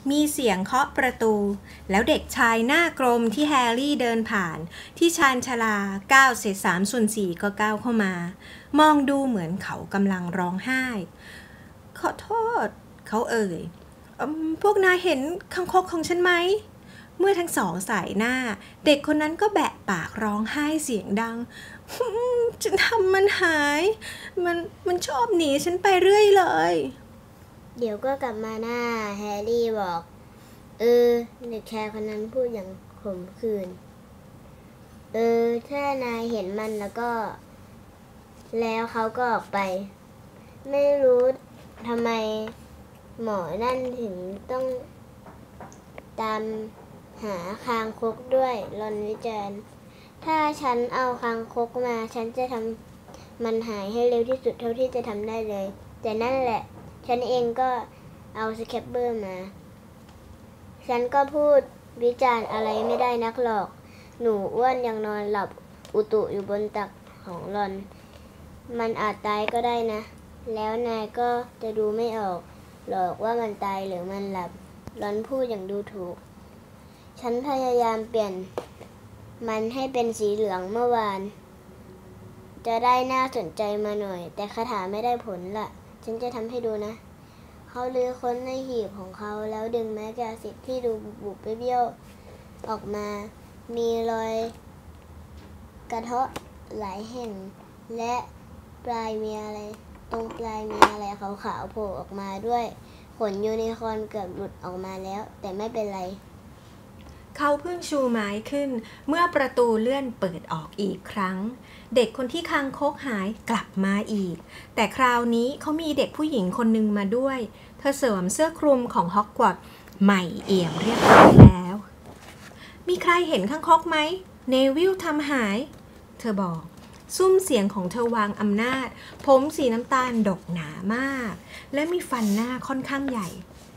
มีเสียงเคาะประตูแล้วเด็กชายหน้ากลมที่แฮร์รี่เดินผ่านที่ชานชาลา9เศษ3ส่วน4ก็ก้าวเข้ามามองดูเหมือนเขากำลังร้องไห้ขอโทษเขาเอ่ยพวกนายเห็นคางคกของฉันไหมเมื่อทั้งสองสายหน้าเด็กคนนั้นก็แบะปากร้องไห้เสียงดังฉันทำมันหายมันชอบหนีฉันไปเรื่อยเลยเดี๋ยวก็กลับมาหน้าแฮร์รี่บอกเด็กชายคนนั้นพูดอย่างขมขื่นถ้านายเห็นมันแล้วเขาก็ออกไปไม่รู้ทำไมหมอนั่นถึงต้องตามหาคางคกด้วยรอนวิจารณ์ถ้าฉันเอาคางคกมาฉันจะทำมันหายให้เร็วที่สุดเท่าที่จะทำได้เลยแต่นั่นแหละฉันเองก็เอาสแครปเบอร์มาฉันก็พูดวิจารณ์อะไรไม่ได้นักหรอกหนูอ้วนยังนอนหลับอุตุอยู่บนตักของรอนมันอาจตายก็ได้นะแล้วนายก็จะดูไม่ออกหรอกว่ามันตายหรือมันหลับรอนพูดอย่างดูถูกฉันพยายามเปลี่ยนมันให้เป็นสีเหลืองเมื่อวานจะได้น่าสนใจมาหน่อยแต่คาถาไม่ได้ผลล่ะฉันจะทำให้ดูนะเขาลื้อค้นในหีบของเขาแล้วดึงไม้กระสิทธิ์ที่ดูบุบๆเบี้ยวๆออกมามีรอยกระเทาะหลายแห่งและตรงปลายมีอะไรขาวๆโผล่ออกมาด้วยขนยูนิคอร์นเกือบหลุดออกมาแล้วแต่ไม่เป็นไรเขาเพิ่งชูไม้ขึ้นเมื่อประตูเลื่อนเปิดออกอีกครั้งเด็กคนที่คางคกหายกลับมาอีกแต่คราวนี้เขามีเด็กผู้หญิงคนหนึ่งมาด้วยเธอสวมเสื้อคลุมของฮอกวอตส์ใหม่เอี่ยมเรียบร้อยแล้วมีใครเห็นคางคกไหมเนวิลทำหายเธอบอกซุ้มเสียงของเธอวางอำนาจผมสีน้ำตาลดกหนามากและมีฟันหน้าค่อนข้างใหญ่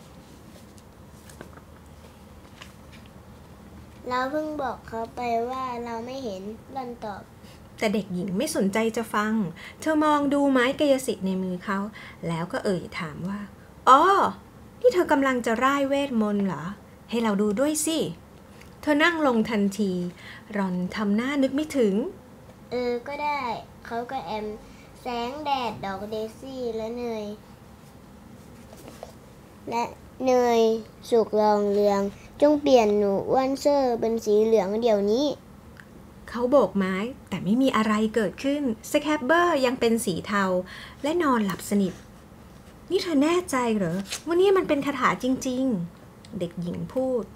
เราเพิ่งบอกเขาไปว่าเราไม่เห็นรอนตอบแต่เด็กหญิงไม่สนใจจะฟังเธอมองดูไม้กายสิทธิ์ในมือเขาแล้วก็ถามว่าอ๋อนี่เธอกำลังจะร่ายเวทมนต์เหรอให้เราดูด้วยสิเธอนั่งลงทันทีรอนทำหน้านึกไม่ถึงก็ได้เขาก็แสงแดดดอกเดซี่และเนยสุกรองเรืองจงเปลี่ยนหนูอ้วนเซอร์เป็นสีเหลืองเดี๋ยวนี้เขาโบกไม้แต่ไม่มีอะไรเกิดขึ้นสแครปเบอร์ยังเป็นสีเทาและนอนหลับสนิทนี่เธอแน่ใจเหรอว่านี่มันเป็นคาถาจริงๆเด็กหญิงพูด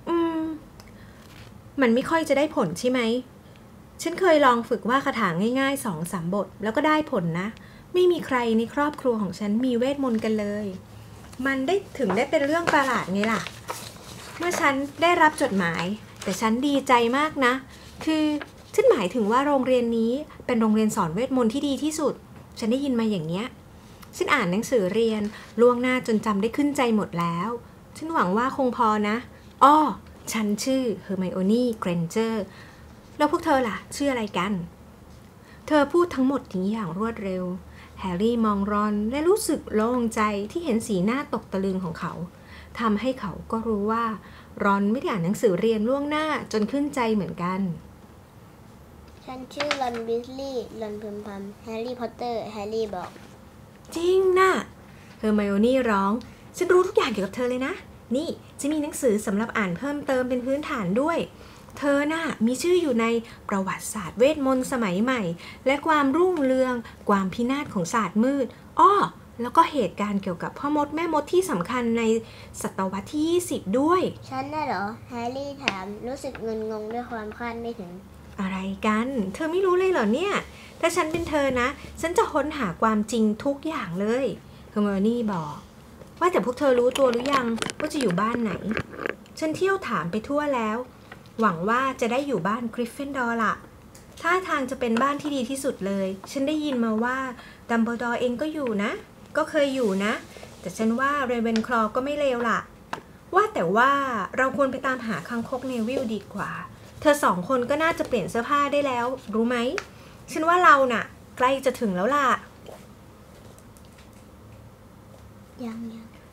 มันไม่ค่อยจะได้ผลใช่ไหมฉันเคยลองฝึกว่าคาถาง่ายๆ 2-3 บทแล้วก็ได้ผลนะไม่มีใครในครอบครัวของฉันมีเวทมนต์กันเลยมันได้เป็นเรื่องประหลาดไงล่ะเมื่อฉันได้รับจดหมายแต่ฉันดีใจมากนะคือฉันหมายถึงว่าโรงเรียนนี้เป็นโรงเรียนสอนเวทมนต์ที่ดีที่สุดฉันได้ยินมาอย่างเนี้ยฉันอ่านหนังสือเรียนล่วงหน้าจนจำได้ขึ้นใจหมดแล้วฉันหวังว่าคงพอนะอ้อฉันชื่อเฮอร์ไมโอนี่เกรนเจอร์แล้วพวกเธอล่ะชื่ออะไรกันเธอพูดทั้งหมดนี้อย่างรวดเร็วแฮร์รี่มองรอนและรู้สึกโล่งใจที่เห็นสีหน้าตกตะลึงของเขาทำให้เขาก็รู้ว่ารอนไม่ได้อ่านหนังสือเรียนล่วงหน้าจนขึ้นใจเหมือนกันฉันชื่อรอนวิสลีย์รอนพึมพำแฮร์รี่พอตเตอร์แฮร์รี่บอกจริงนะเฮอร์ไมโอนี่ร้องฉันรู้ทุกอย่างเกี่ยวกับเธอเลยนะนี่จะมีหนังสือสำหรับอ่านเพิ่มเติมเป็นพื้นฐานด้วยเธอน่ะมีชื่ออยู่ในประวัติศาสตร์เวทมนต์สมัยใหม่และความรุ่งเรืองความพินาศของศาสตร์มืดแล้วก็เหตุการณ์เกี่ยวกับพ่อมดแม่มดที่สำคัญในศตวรรษที่20ด้วยฉันน่ะเหรอแฮร์รี่ถามรู้สึกเงินงงด้วยความคาดไม่ถึงอะไรกันเธอไม่รู้เลยเหรอเนี่ยถ้าฉันเป็นเธอนะฉันจะค้นหาความจริงทุกอย่างเลยเฮอร์ไมโอนี่บอกว่าแต่พวกเธอรู้ตัวหรือยังว่าจะอยู่บ้านไหนฉันเที่ยวถามไปทั่วแล้วหวังว่าจะได้อยู่บ้านกริฟฟินดอร์ล่ะท่าทางจะเป็นบ้านที่ดีที่สุดเลยฉันได้ยินมาว่าดัมเบิลดอร์เองก็อยู่นะก็เคยอยู่นะแต่ฉันว่าเรเวนคลอว์ก็ไม่เลวล่ะว่าแต่ว่าเราควรไปตามหาคางคกเนวิลดีกว่าเธอ2 คนก็น่าจะเปลี่ยนเสื้อผ้าได้แล้วรู้ไหมฉันว่าเราน่ะใกล้จะถึงแล้วล่ะยัง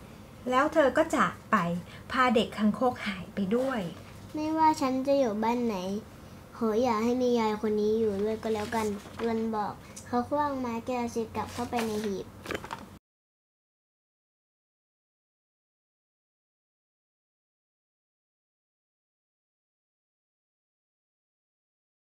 แล้วเธอก็จากไปพาเด็กคังคกหายไปด้วยไม่ว่าฉันจะอยู่บ้านไหนขออย่าให้มียายคนนี้อยู่ด้วยก็แล้วกันรอนบอกเขาขว้างไม้กระซิบกลับเข้าไปในหีบ